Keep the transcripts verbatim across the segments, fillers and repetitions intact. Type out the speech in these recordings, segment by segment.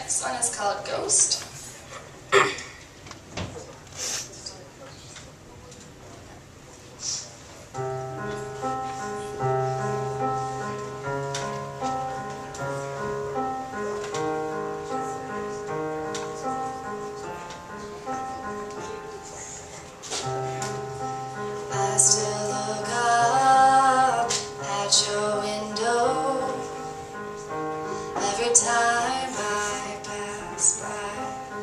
next one is called Ghost. I still look up at your window every time I pass by,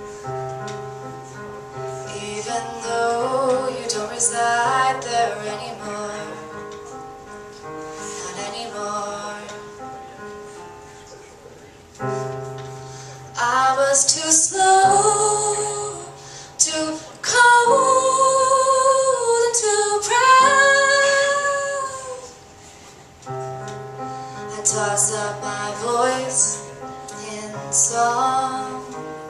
even though you don't reside there anymore, not anymore. I was too slow, too cold and too proud. I toss up my voice in song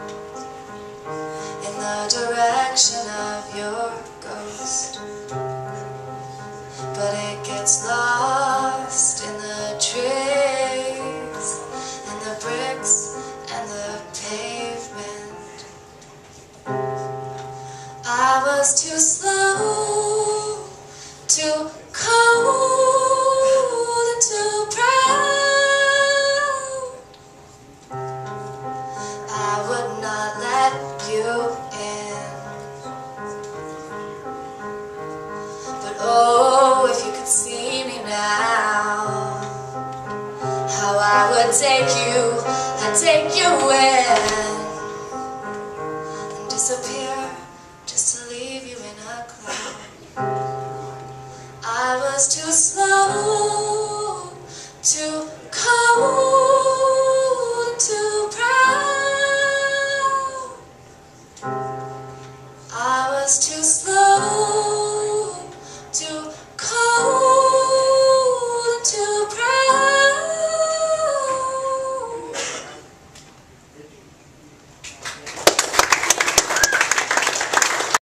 in the direction of your ghost, but it gets lost in the trees and the bricks and the pavement. I was too slow, too cold and too proud. I would not let you in. But oh, if you could see me now, how I would take you, I'd take you in and disappear just to leave you in a cloud. I was too slow, too cold and too proud. I was too slow.